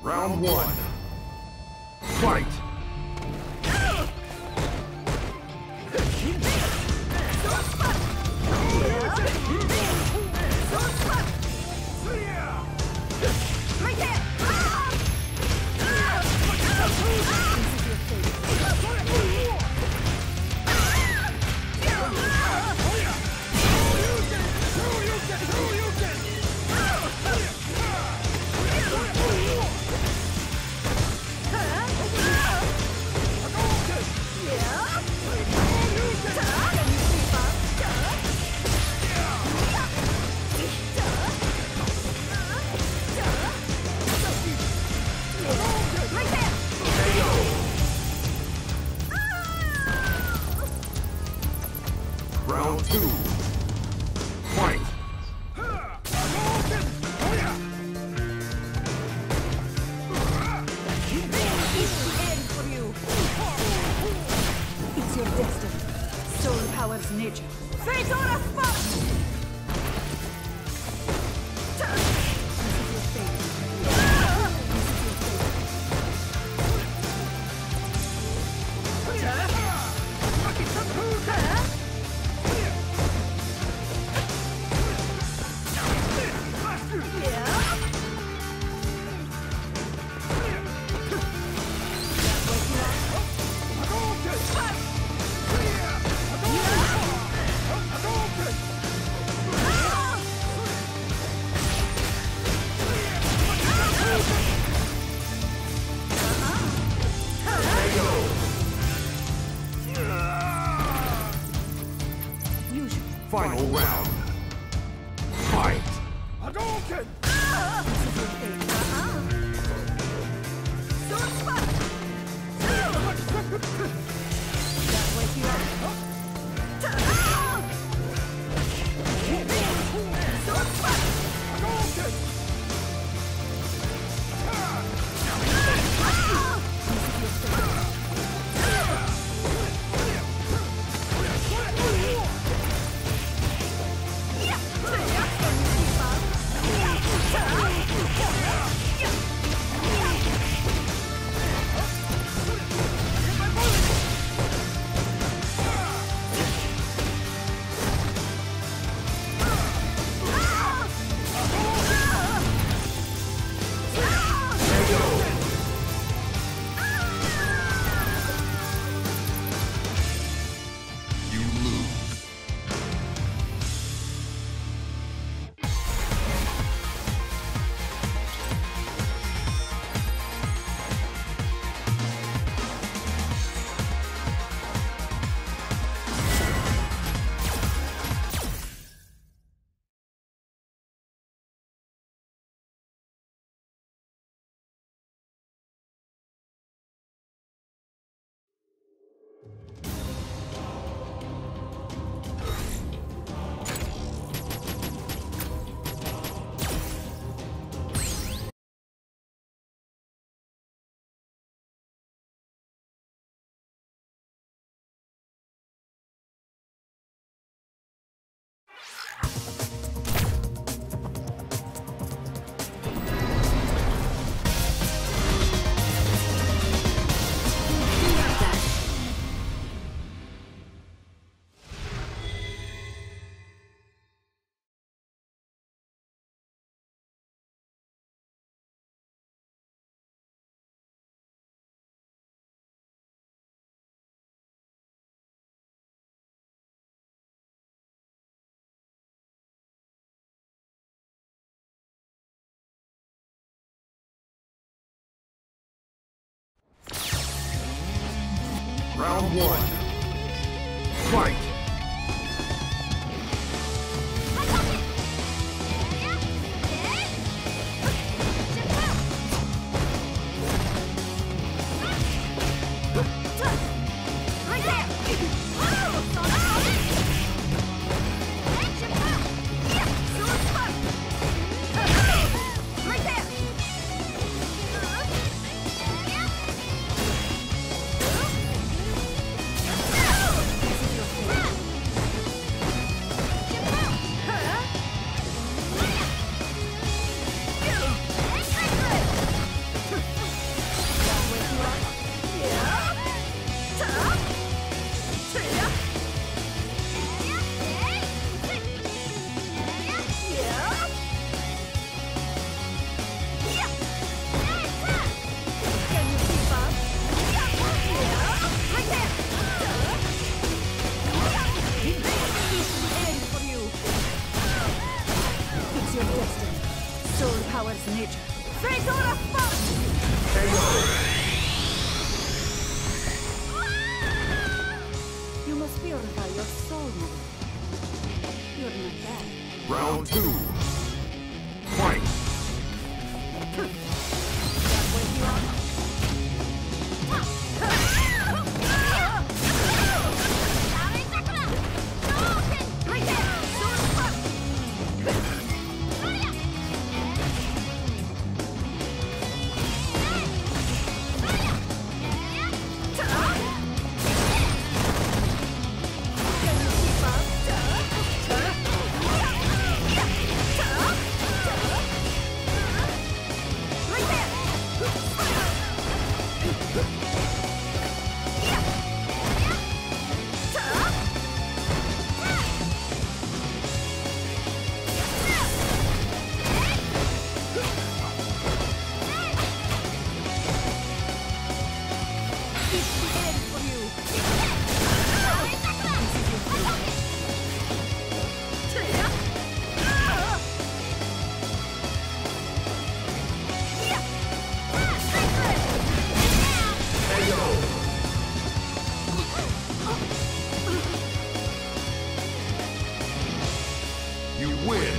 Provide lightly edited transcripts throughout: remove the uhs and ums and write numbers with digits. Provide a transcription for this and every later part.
Round one. Fight! Round two. Fight! It's your destiny. Soul powers nature. Fate or a fuck! This is your fate. Final round. Fight! Hadouken! Round one. Fight! This is your fate. Can you keep up? Right there! It's the end for you! It's your destiny. Soul powers nature. Fate or a foe! You must purify your soul, Mother. You're not bad. Round 2. Fight! That way you are. Right there! Sword swap! Can you keep up? Right there! It's the end for you. You win!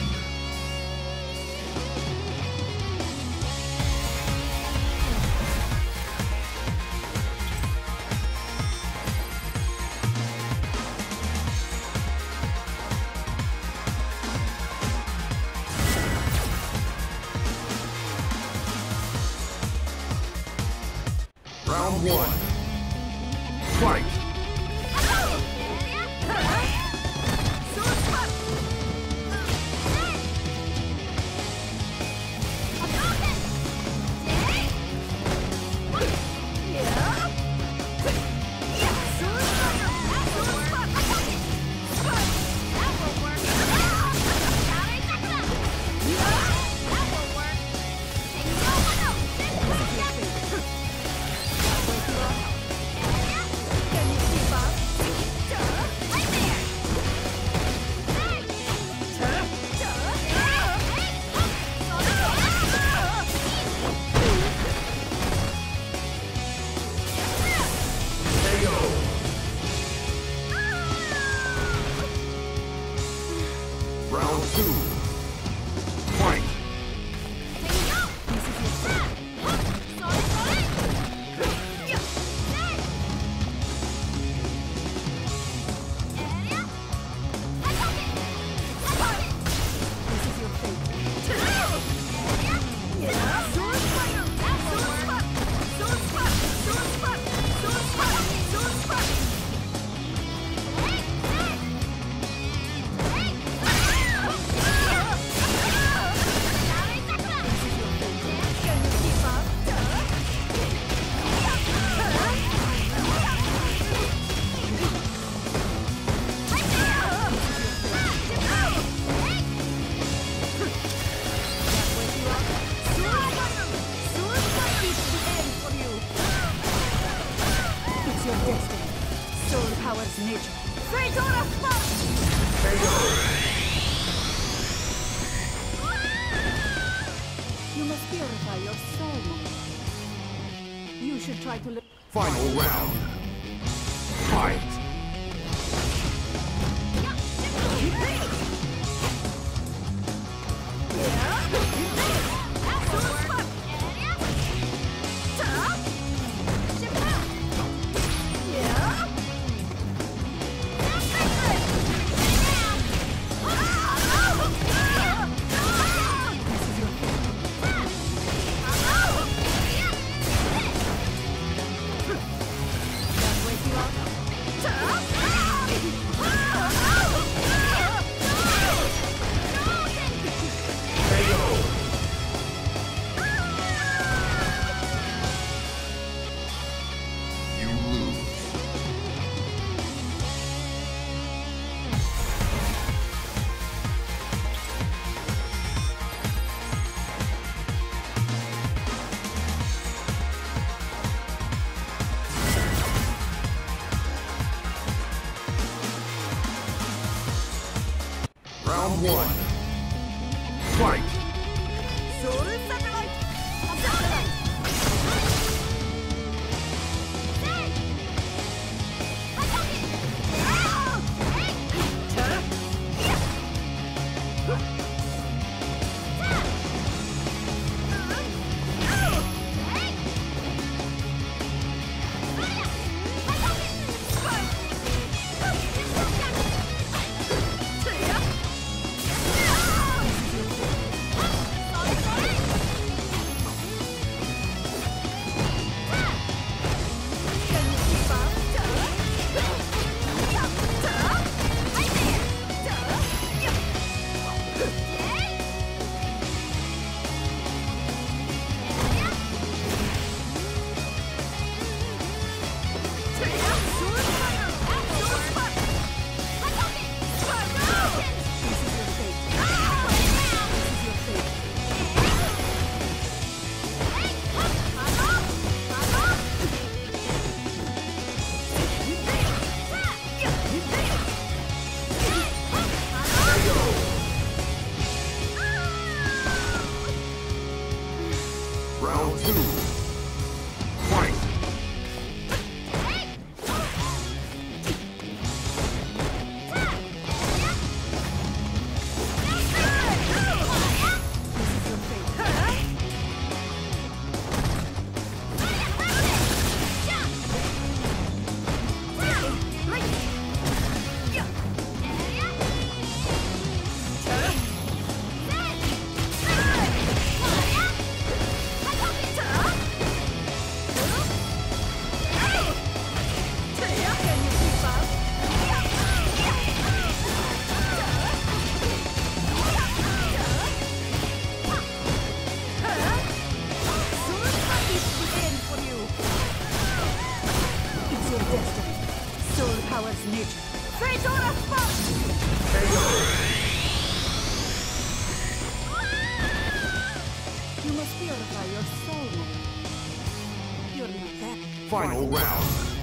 Round 1. Fight! Sword swap! Can you keep up? Round 2. Fight! This is your fate. Can you keep up? It's your destiny. Soul powers nature. Fate or a foe! You must purify your soul, Mother. You should try to live. Final round. Fight! That way you are. Round one. Fight! Soul Satellite! Satellite! Round two. Fight! Soul powers nature. Fedora Fox! You must purify your soul. You're not that. Final round.